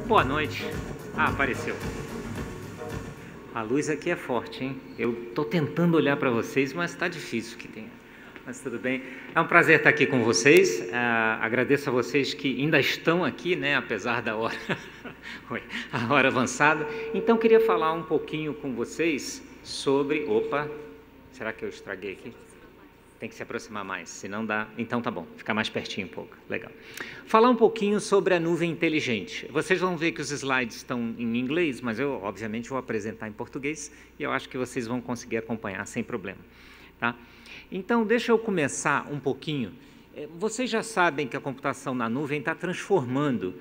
Boa noite. Ah, apareceu. A luz aqui é forte, hein? Eu estou tentando olhar para vocês, mas está difícil que tenha. Mas tudo bem. É um prazer estar aqui com vocês. Agradeço a vocês que ainda estão aqui, né? Apesar da hora, a hora avançada. Então, queria falar um pouquinho com vocês sobre... Opa, será que eu estraguei aqui? Tem que se aproximar mais, senão dá... Então tá bom, ficar mais pertinho um pouco, legal. Falar um pouquinho sobre a nuvem inteligente. Vocês vão ver que os slides estão em inglês, mas eu, obviamente, vou apresentar em português e eu acho que vocês vão conseguir acompanhar sem problema, tá? Então, deixa eu começar um pouquinho. Vocês já sabem que a computação na nuvem está transformando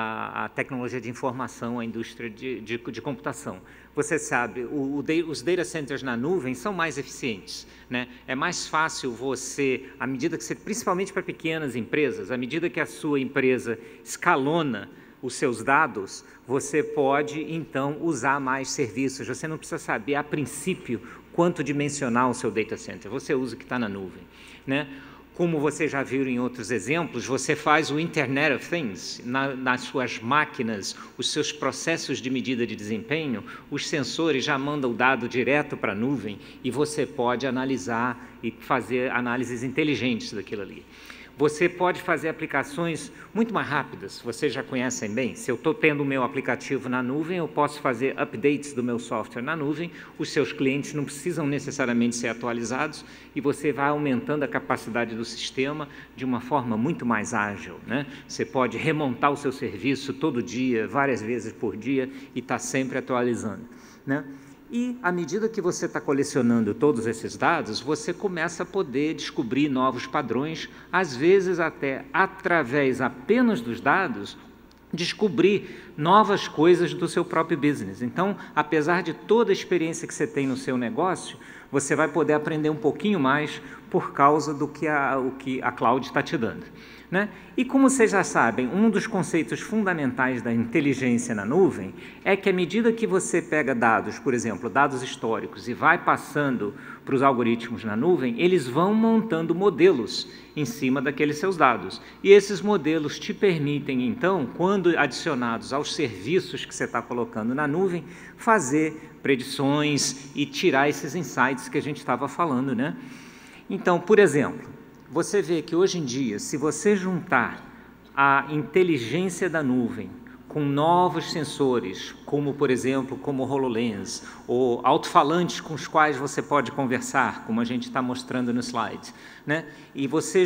a tecnologia de informação, a indústria de computação. Você sabe, os data centers na nuvem são mais eficientes, né? É mais fácil você, à medida que você, principalmente para pequenas empresas, à medida que a sua empresa escalona os seus dados, você pode, então, usar mais serviços. Você não precisa saber, a princípio, quanto dimensionar o seu data center. Você usa o que está na nuvem, né? Como você já viu em outros exemplos, você faz o Internet of Things nas suas máquinas, os seus processos de medida de desempenho, os sensores já mandam o dado direto para a nuvem e você pode analisar e fazer análises inteligentes daquilo ali. Você pode fazer aplicações muito mais rápidas, vocês já conhecem bem. Se eu estou tendo o meu aplicativo na nuvem, eu posso fazer updates do meu software na nuvem, os seus clientes não precisam necessariamente ser atualizados e você vai aumentando a capacidade do sistema de uma forma muito mais ágil, né? Você pode remontar o seu serviço todo dia, várias vezes por dia e está sempre atualizando, né? E, à medida que você está colecionando todos esses dados, você começa a poder descobrir novos padrões, às vezes até através apenas dos dados, descobrir novas coisas do seu próprio business. Então, apesar de toda a experiência que você tem no seu negócio, você vai poder aprender um pouquinho mais por causa do que a cloud está te dando, né? E como vocês já sabem, um dos conceitos fundamentais da inteligência na nuvem é que à medida que você pega dados, por exemplo, dados históricos, e vai passando para os algoritmos na nuvem, eles vão montando modelos em cima daqueles seus dados. E esses modelos te permitem, então, quando adicionados aos serviços que você está colocando na nuvem, fazer predições e tirar esses insights que a gente estava falando, né? Então, por exemplo, você vê que hoje em dia, se você juntar a inteligência da nuvem com novos sensores, como, por exemplo, como o HoloLens, ou alto-falantes com os quais você pode conversar, como a gente está mostrando no slide, né? E você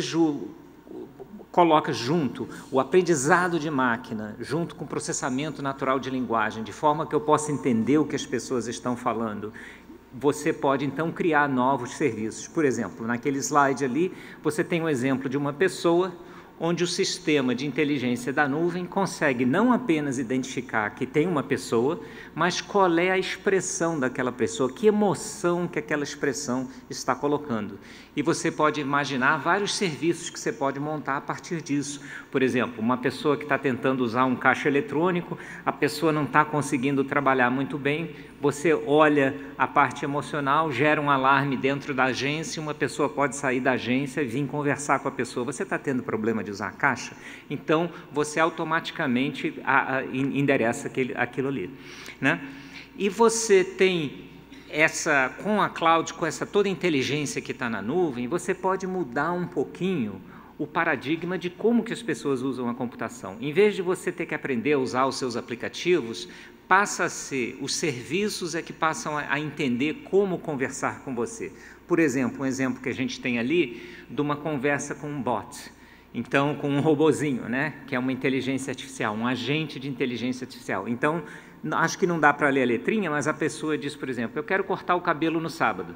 coloca junto o aprendizado de máquina, junto com o processamento natural de linguagem, de forma que eu possa entender o que as pessoas estão falando, você pode, então, criar novos serviços. Por exemplo, naquele slide ali, você tem um exemplo de uma pessoa onde o sistema de inteligência da nuvem consegue não apenas identificar que tem uma pessoa, mas qual é a expressão daquela pessoa, que emoção que aquela expressão está colocando. E você pode imaginar vários serviços que você pode montar a partir disso. Por exemplo, uma pessoa que está tentando usar um caixa eletrônico, a pessoa não está conseguindo trabalhar muito bem, você olha a parte emocional, gera um alarme dentro da agência, uma pessoa pode sair da agência e vir conversar com a pessoa. Você está tendo problema de usar a caixa? Então, você automaticamente endereça aquilo ali, né? E você tem com a cloud, com essa toda a inteligência que está na nuvem, você pode mudar um pouquinho o paradigma de como que as pessoas usam a computação. Em vez de você ter que aprender a usar os seus aplicativos, passa a ser os serviços que passam a entender como conversar com você. Por exemplo, um exemplo que a gente tem ali de uma conversa com um bot. Então, com um robozinho, né? Que é uma inteligência artificial, um agente de inteligência artificial. Então, acho que não dá para ler a letrinha, mas a pessoa diz, por exemplo, eu quero cortar o cabelo no sábado.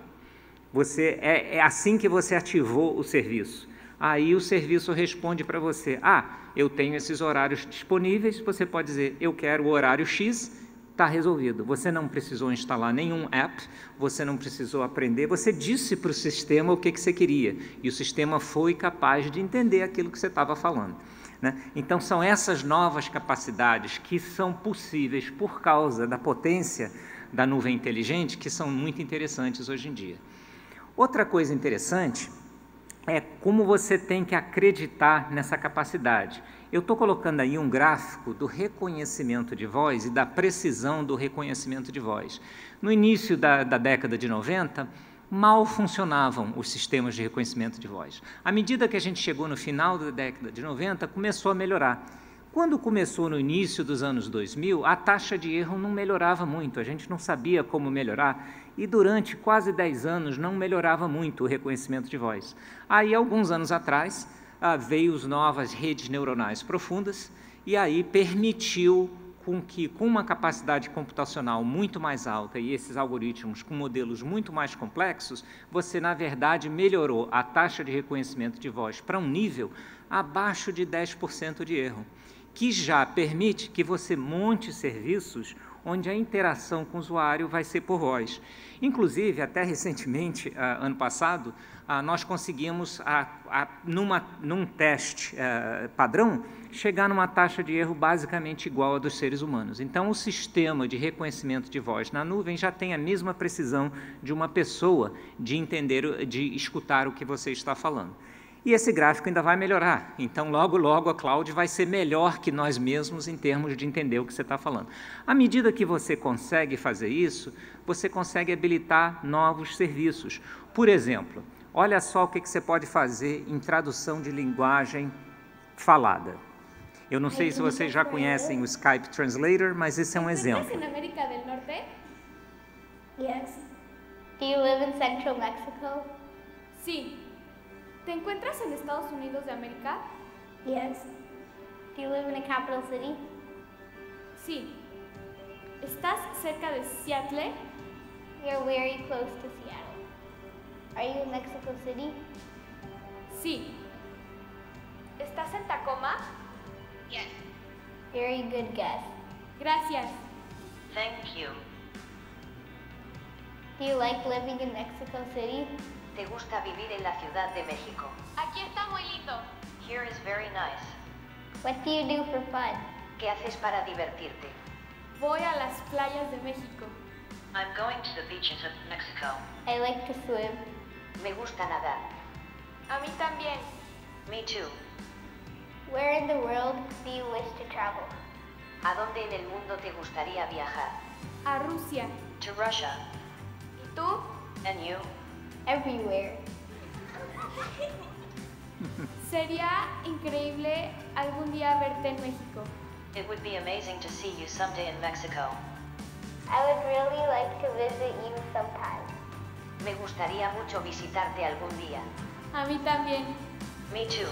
É assim que você ativou o serviço. Aí o serviço responde para você, eu tenho esses horários disponíveis, você pode dizer, eu quero o horário X, está resolvido. Você não precisou instalar nenhum app, você não precisou aprender, você disse para o sistema o que você queria, e o sistema foi capaz de entender aquilo que você estava falando, né? Então, são essas novas capacidades que são possíveis por causa da potência da nuvem inteligente, que são muito interessantes hoje em dia. Outra coisa interessante é como você tem que acreditar nessa capacidade. Eu estou colocando aí um gráfico do reconhecimento de voz e da precisão do reconhecimento de voz. No início da década de 90, mal funcionavam os sistemas de reconhecimento de voz. À medida que a gente chegou no final da década de 90, começou a melhorar. Quando começou no início dos anos 2000, a taxa de erro não melhorava muito, a gente não sabia como melhorar, e durante quase 10 anos não melhorava muito o reconhecimento de voz. Aí, alguns anos atrás, veio as novas redes neuronais profundas, e aí permitiu com uma capacidade computacional muito mais alta e esses algoritmos com modelos muito mais complexos, você, na verdade, melhorou a taxa de reconhecimento de voz para um nível abaixo de 10% de erro, que já permite que você monte serviços onde a interação com o usuário vai ser por voz. Inclusive, até recentemente, ano passado, nós conseguimos, num teste padrão, chegar numa taxa de erro basicamente igual à dos seres humanos. Então, o sistema de reconhecimento de voz na nuvem já tem a mesma precisão de uma pessoa de entender, de escutar o que você está falando. E esse gráfico ainda vai melhorar. Então, logo, logo, a cloud vai ser melhor que nós mesmos em termos de entender o que você está falando. À medida que você consegue fazer isso, você consegue habilitar novos serviços. Por exemplo, olha só o que você pode fazer em tradução de linguagem falada. Eu não sei se vocês já conhecem o Skype Translator, mas esse é um exemplo. ¿Estás en América del Norte? Yes. Do you live in Central Mexico? Sí. ¿Te encuentras en Estados Unidos de América? Yes. Do you live in a capital city? Sí. ¿Estás cerca de Seattle? You're very close to Seattle. Are you in Mexico City? Sí. ¿Estás en Tacoma? Yes. Very good guess. Gracias. Thank you. Do you like living in Mexico City? ¿Te gusta vivir en la Ciudad de México? Aquí está muy lindo. Here is very nice. What do you do for fun? ¿Qué haces para divertirte? Voy a las playas de México. I'm going to the beaches of Mexico. I like to swim. Me gusta nadar. A mí también. Me too. Where in the world do you wish to travel? ¿A dónde en el mundo te gustaría viajar? A Rusia. To Russia. ¿Y tú? And you? Everywhere. Sería increíble algún día verte en México. It would be amazing to see you someday in Mexico. I would really like to visit you sometime. Me gustaría mucho visitarte algún día. A mí también. Me too.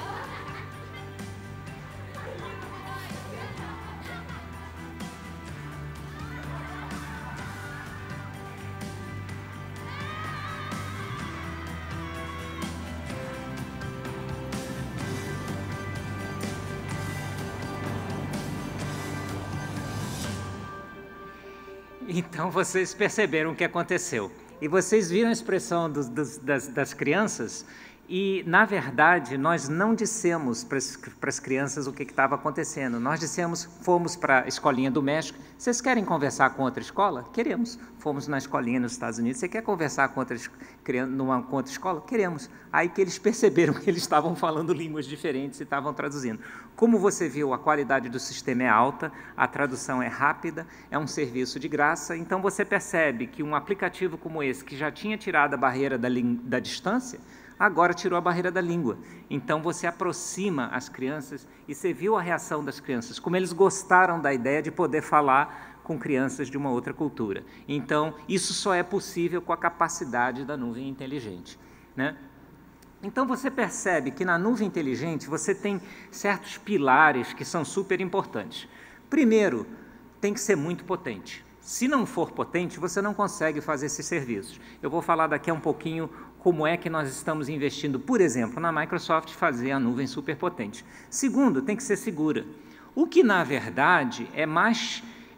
Então, vocês perceberam o que aconteceu. E vocês viram a expressão das crianças, e, na verdade, nós não dissemos para as crianças o que estava acontecendo. Nós dissemos, fomos para a escolinha do México, vocês querem conversar com outra escola? Queremos. Fomos na escolinha nos Estados Unidos, você quer conversar com outra escola? Queremos. Aí que eles perceberam que eles estavam falando línguas diferentes e estavam traduzindo. Como você viu, a qualidade do sistema é alta, a tradução é rápida, é um serviço de graça, então você percebe que um aplicativo como esse, que já tinha tirado a barreira da distância, agora tirou a barreira da língua. Então, você aproxima as crianças e você viu a reação das crianças, como eles gostaram da ideia de poder falar com crianças de uma outra cultura. Então, isso só é possível com a capacidade da nuvem inteligente, né? Então, você percebe que na nuvem inteligente você tem certos pilares que são super importantes. Primeiro, tem que ser muito potente. Se não for potente, você não consegue fazer esses serviços. Eu vou falar daqui a um pouquinho como é que nós estamos investindo, por exemplo, na Microsoft, fazer a nuvem superpotente. Segundo, tem que ser segura. O que, na verdade, é mais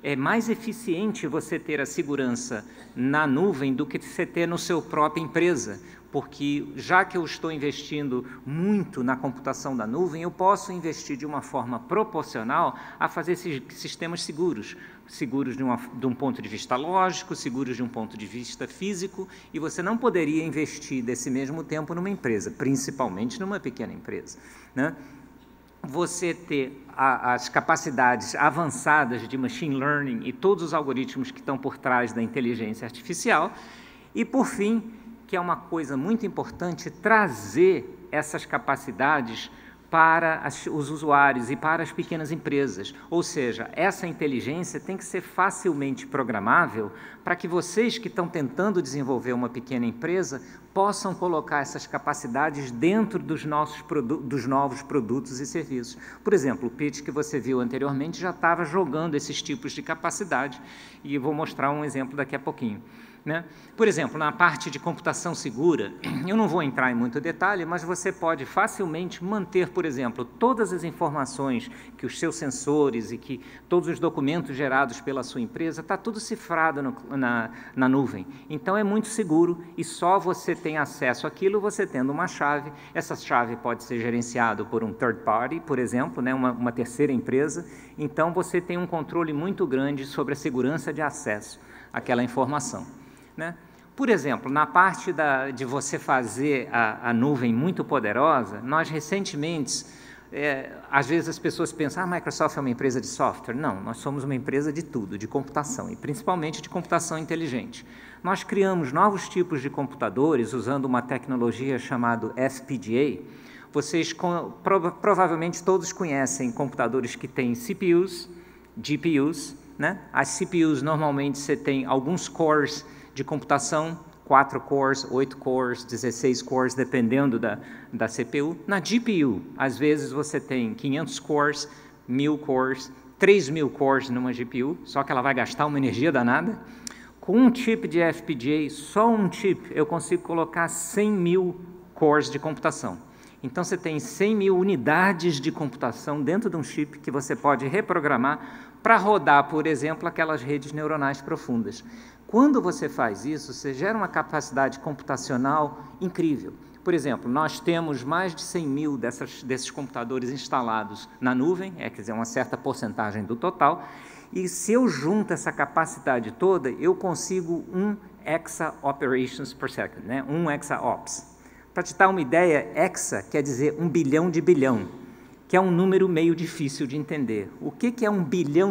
é mais eficiente você ter a segurança na nuvem do que você ter no seu própria empresa, porque já que eu estou investindo muito na computação da nuvem, eu posso investir de uma forma proporcional a fazer esses sistemas seguros. Seguros de um ponto de vista lógico, seguros de um ponto de vista físico, e você não poderia investir desse mesmo tempo numa empresa, principalmente numa pequena empresa, né? Você ter as capacidades avançadas de machine learning e todos os algoritmos que estão por trás da inteligência artificial, e, por fim, que é uma coisa muito importante, trazer essas capacidades para os usuários e para as pequenas empresas. Ou seja, essa inteligência tem que ser facilmente programável para que vocês que estão tentando desenvolver uma pequena empresa possam colocar essas capacidades dentro dos novos produtos e serviços. Por exemplo, o pitch que você viu anteriormente já estava jogando esses tipos de capacidade, e eu vou mostrar um exemplo daqui a pouquinho, né? Por exemplo, na parte de computação segura, eu não vou entrar em muito detalhe, mas você pode facilmente manter, por exemplo, todas as informações que os seus sensores e que todos os documentos gerados pela sua empresa, está tudo cifrado na nuvem. Então, é muito seguro e só você tem acesso àquilo você tendo uma chave. Essa chave pode ser gerenciada por um third party, por exemplo, né, uma terceira empresa. Então, você tem um controle muito grande sobre a segurança de acesso àquela informação, né? Por exemplo, na parte de você fazer a nuvem muito poderosa, nós recentemente, às vezes as pessoas pensam, a Microsoft é uma empresa de software. Não, nós somos uma empresa de tudo, de computação, e principalmente de computação inteligente. Nós criamos novos tipos de computadores usando uma tecnologia chamada FPGA. Vocês provavelmente todos conhecem computadores que têm CPUs, GPUs, né? As CPUs, normalmente, você tem alguns cores de computação, 4 cores, 8 cores, 16 cores, dependendo da CPU. Na GPU, às vezes você tem 500 cores, 1000 cores, 3000 cores numa GPU, só que ela vai gastar uma energia danada. Com um chip de FPGA, só um chip, eu consigo colocar 100.000 cores de computação. Então, você tem 100.000 unidades de computação dentro de um chip que você pode reprogramar para rodar, por exemplo, aquelas redes neuronais profundas. Quando você faz isso, você gera uma capacidade computacional incrível. Por exemplo, nós temos mais de 100.000 desses computadores instalados na nuvem, quer dizer, uma certa porcentagem do total, e se eu junto essa capacidade toda, eu consigo 1 exa operations per second, né? 1 exaops. Para te dar uma ideia, exa quer dizer 1 bilhão de bilhão, que é um número meio difícil de entender. O que é 1 bilhão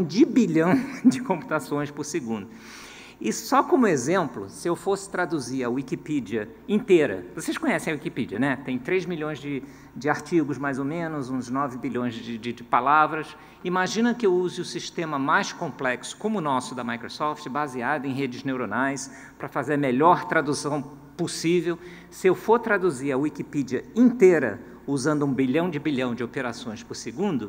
de computações por segundo? E só como exemplo, se eu fosse traduzir a Wikipedia inteira, vocês conhecem a Wikipedia, né? Tem 3 milhões de artigos, mais ou menos, uns 9 bilhões de palavras. Imagina que eu use o sistema mais complexo, como o nosso da Microsoft, baseado em redes neuronais, para fazer a melhor tradução possível. Se eu for traduzir a Wikipedia inteira, usando 1 bilhão de operações por segundo,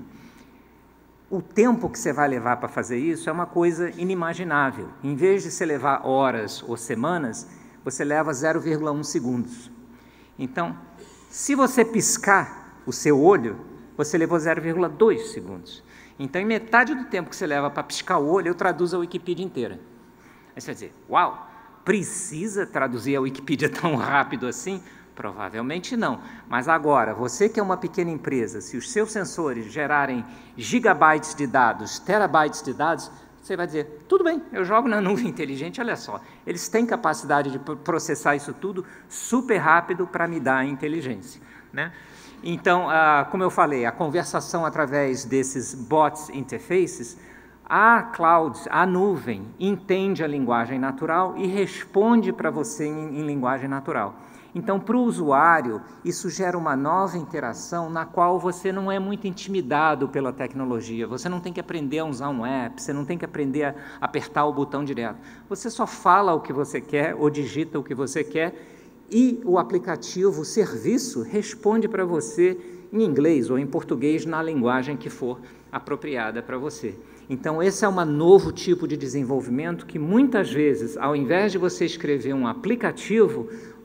o tempo que você vai levar para fazer isso é uma coisa inimaginável. Em vez de você levar horas ou semanas, você leva 0,1 segundos. Então, se você piscar o seu olho, você levou 0,2 segundos. Então, em metade do tempo que você leva para piscar o olho, eu traduzo a Wikipedia inteira. Aí você vai dizer, uau, precisa traduzir a Wikipedia tão rápido assim? Provavelmente não. Mas agora, você que é uma pequena empresa, se os seus sensores gerarem gigabytes de dados, terabytes de dados, você vai dizer, tudo bem, eu jogo na nuvem inteligente, olha só, eles têm capacidade de processar isso tudo super rápido para me dar a inteligência, né? Então, como eu falei, a conversação através desses bots interfaces, a cloud, a nuvem, entende a linguagem natural e responde para você em linguagem natural. Então, para o usuário, isso gera uma nova interação na qual você não é muito intimidado pela tecnologia, você não tem que aprender a usar um app, você não tem que aprender a apertar o botão direto. Você só fala o que você quer ou digita o que você quer e o aplicativo, o serviço, responde para você em inglês ou em português, na linguagem que for apropriada para você. Então, esse é um novo tipo de desenvolvimento que, muitas vezes, ao invés de você escrever um aplicativo,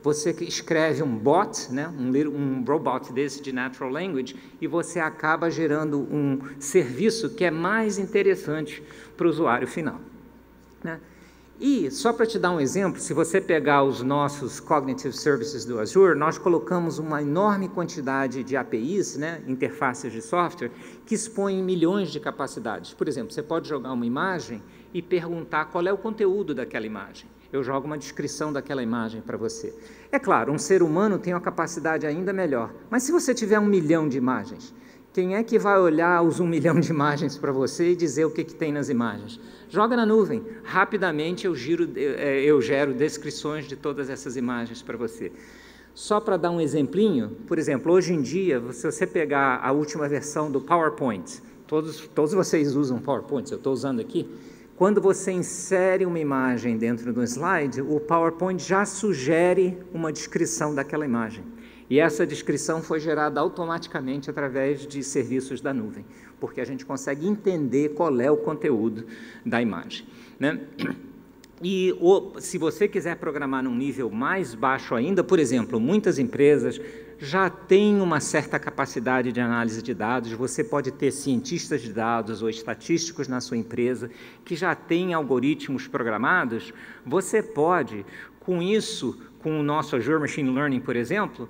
você escreve um bot, né, um robot desse de natural language, e você acaba gerando um serviço que é mais interessante para o usuário final, né? E, só para te dar um exemplo, se você pegar os nossos Cognitive Services do Azure, nós colocamos uma enorme quantidade de APIs, né, interfaces de software, que expõem milhões de capacidades. Por exemplo, você pode jogar uma imagem e perguntar qual é o conteúdo daquela imagem. Eu jogo uma descrição daquela imagem para você. É claro, um ser humano tem uma capacidade ainda melhor, mas se você tiver 1 milhão de imagens, quem é que vai olhar os 1 milhão de imagens para você e dizer o que tem nas imagens? Joga na nuvem. Rapidamente eu gero descrições de todas essas imagens para você. Só para dar um exemplinho, por exemplo, hoje em dia, se você pegar a última versão do PowerPoint, todos vocês usam PowerPoint, eu estou usando aqui, quando você insere uma imagem dentro do slide, o PowerPoint já sugere uma descrição daquela imagem. E essa descrição foi gerada automaticamente através de serviços da nuvem, porque a gente consegue entender qual é o conteúdo da imagem, né? E se você quiser programar num nível mais baixo ainda, por exemplo, muitas empresas já têm uma certa capacidade de análise de dados, você pode ter cientistas de dados ou estatísticos na sua empresa que já têm algoritmos programados, você pode, com isso, com o nosso Azure Machine Learning, por exemplo,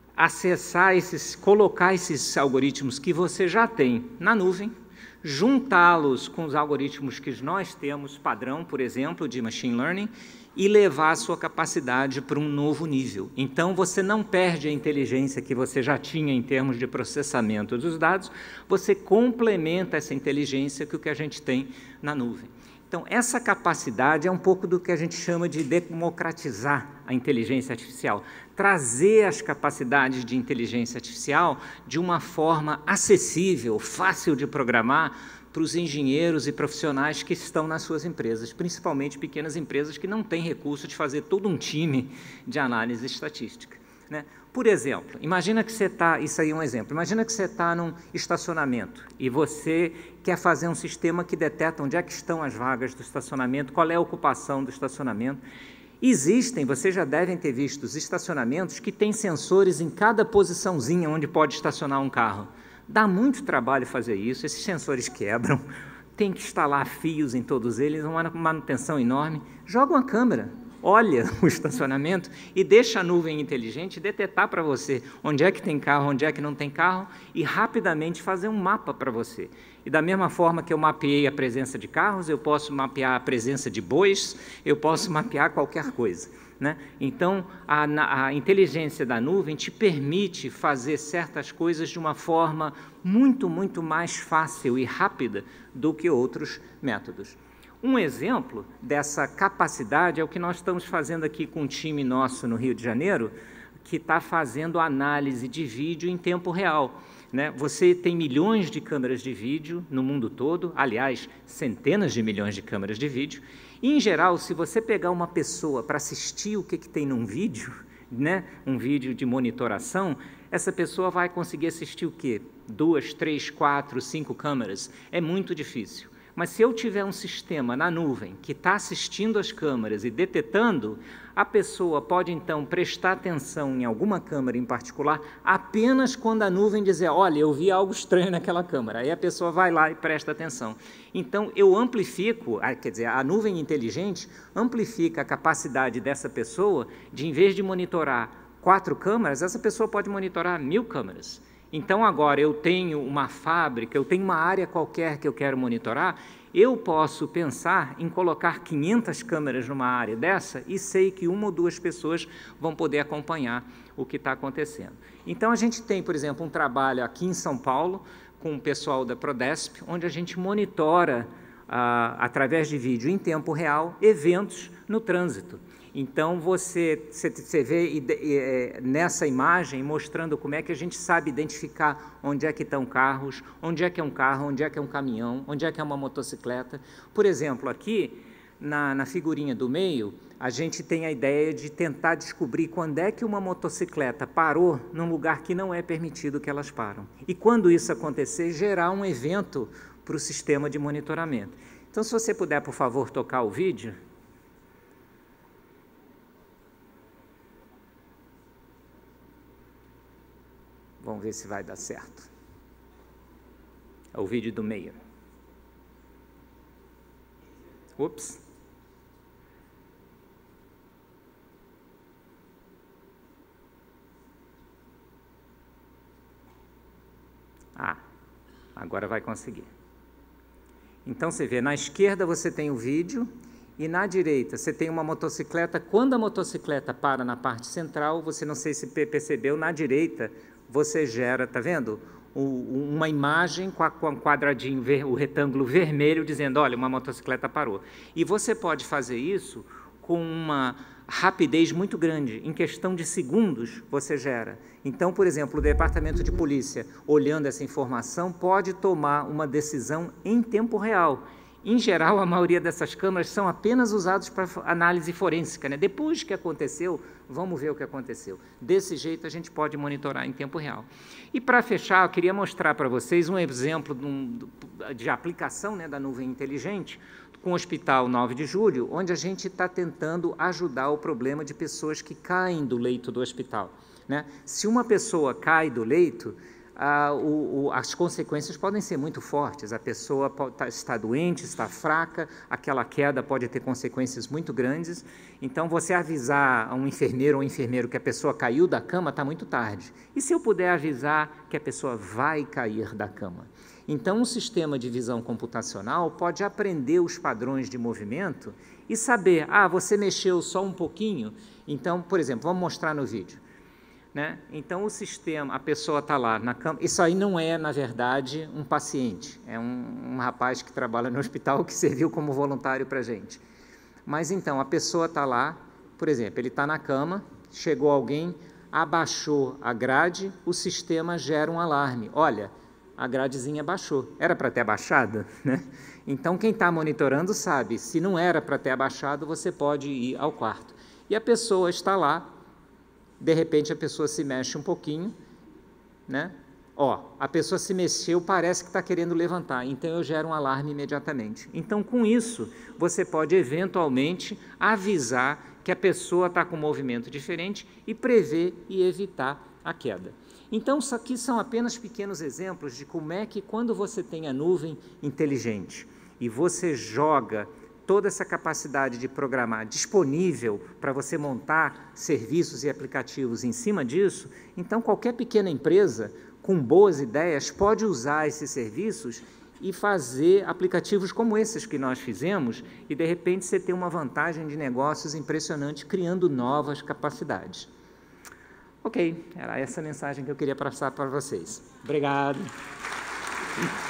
acessar colocar esses algoritmos que você já tem na nuvem, juntá-los com os algoritmos que nós temos, padrão, por exemplo, de Machine Learning, e levar a sua capacidade para um novo nível. Então, você não perde a inteligência que você já tinha em termos de processamento dos dados, você complementa essa inteligência que o que a gente tem na nuvem. Então, essa capacidade é um pouco do que a gente chama de democratizar a inteligência artificial, trazer as capacidades de inteligência artificial de uma forma acessível, fácil de programar para os engenheiros e profissionais que estão nas suas empresas, principalmente pequenas empresas que não têm recurso de fazer todo um time de análise estatística, né? Por exemplo, imagina que você está, isso aí é um exemplo, imagina que você está num estacionamento e você quer fazer um sistema que detecta onde é que estão as vagas do estacionamento, qual é a ocupação do estacionamento. Existem, vocês já devem ter visto, os estacionamentos que têm sensores em cada posiçãozinha onde pode estacionar um carro. Dá muito trabalho fazer isso, esses sensores quebram, tem que instalar fios em todos eles, uma manutenção enorme. Joga uma câmera, olha o estacionamento e deixa a nuvem inteligente detectar para você onde é que tem carro, onde é que não tem carro e rapidamente fazer um mapa para você. E da mesma forma que eu mapeei a presença de carros, eu posso mapear a presença de bois, eu posso mapear qualquer coisa, né? Então, a inteligência da nuvem te permite fazer certas coisas de uma forma muito, muito mais fácil e rápida do que outros métodos. Um exemplo dessa capacidade é o que nós estamos fazendo aqui com um time nosso no Rio de Janeiro, que está fazendo análise de vídeo em tempo real, né? Você tem milhões de câmeras de vídeo no mundo todo, aliás, centenas de milhões de câmeras de vídeo, e, em geral, se você pegar uma pessoa para assistir o que tem num vídeo, né, um vídeo de monitoração, essa pessoa vai conseguir assistir o quê? 2, 3, 4, 5 câmeras. É muito difícil. Mas se eu tiver um sistema na nuvem que está assistindo as câmeras e detectando, a pessoa pode, então, prestar atenção em alguma câmera em particular apenas quando a nuvem dizer, olha, eu vi algo estranho naquela câmera. Aí a pessoa vai lá e presta atenção. Então, eu amplifico, quer dizer, a nuvem inteligente amplifica a capacidade dessa pessoa de, em vez de monitorar 4 câmeras, essa pessoa pode monitorar 1000 câmeras. Então, agora, eu tenho uma fábrica, eu tenho uma área qualquer que eu quero monitorar, eu posso pensar em colocar 500 câmeras numa área dessa e sei que 1 ou 2 pessoas vão poder acompanhar o que está acontecendo. Então, a gente tem, por exemplo, um trabalho aqui em São Paulo com o pessoal da Prodesp, onde a gente monitora, através de vídeo em tempo real, eventos no trânsito. Então, você vê nessa imagem mostrando como é que a gente sabe identificar onde é que estão carros, onde é que é um carro, onde é que é um caminhão, onde é que é uma motocicleta. Por exemplo, aqui, na figurinha do meio, a gente tem a ideia de tentar descobrir quando é que uma motocicleta parou num lugar que não é permitido que elas param. E quando isso acontecer, gerar um evento para o sistema de monitoramento. Então, se você puder, por favor, tocar o vídeo. Vamos ver se vai dar certo. É o vídeo do meio. Ups. Ah, agora vai conseguir. Então, você vê, na esquerda você tem o vídeo e na direita você tem uma motocicleta. Quando a motocicleta para na parte central, você não sei se percebeu, na direita você gera, tá vendo? Uma imagem com um quadradinho, o retângulo vermelho, dizendo, olha, uma motocicleta parou. E você pode fazer isso com uma rapidez muito grande. Em questão de segundos, você gera. Então, por exemplo, o Departamento de Polícia, olhando essa informação, pode tomar uma decisão em tempo real. Em geral, a maioria dessas câmeras são apenas usadas para análise forense, né? Depois que aconteceu, vamos ver o que aconteceu. Desse jeito, a gente pode monitorar em tempo real. E, para fechar, eu queria mostrar para vocês um exemplo de aplicação, né, da nuvem inteligente com o Hospital 9 de Julho, onde a gente está tentando ajudar o problema de pessoas que caem do leito do hospital, né? Se uma pessoa cai do leito, as consequências podem ser muito fortes. A pessoa está doente, está fraca, aquela queda pode ter consequências muito grandes. Então, você avisar a um enfermeiro ou enfermeiro que a pessoa caiu da cama, está muito tarde. E se eu puder avisar que a pessoa vai cair da cama? Então, um sistema de visão computacional pode aprender os padrões de movimento e saber, você mexeu só um pouquinho. Então, por exemplo, vamos mostrar no vídeo. Né? Então, o sistema, a pessoa está lá na cama, isso aí não é, na verdade, um paciente, é um rapaz que trabalha no hospital que serviu como voluntário para a gente. Mas, então, a pessoa está lá, por exemplo, ele está na cama, chegou alguém, abaixou a grade, o sistema gera um alarme. Olha, a gradezinha baixou, era para ter abaixado, né? Então, quem está monitorando sabe, se não era para ter abaixado, você pode ir ao quarto. E a pessoa está lá, de repente a pessoa se mexe um pouquinho, né? A pessoa se mexeu, parece que está querendo levantar, então eu gero um alarme imediatamente. Então, com isso, você pode eventualmente avisar que a pessoa está com um movimento diferente e prever e evitar a queda. Então, isso aqui são apenas pequenos exemplos de como é que, quando você tem a nuvem inteligente e você joga toda essa capacidade de programar disponível para você montar serviços e aplicativos em cima disso, então qualquer pequena empresa com boas ideias pode usar esses serviços e fazer aplicativos como esses que nós fizemos e, de repente, você tem uma vantagem de negócios impressionante criando novas capacidades. Ok, era essa a mensagem que eu queria passar para vocês. Obrigado.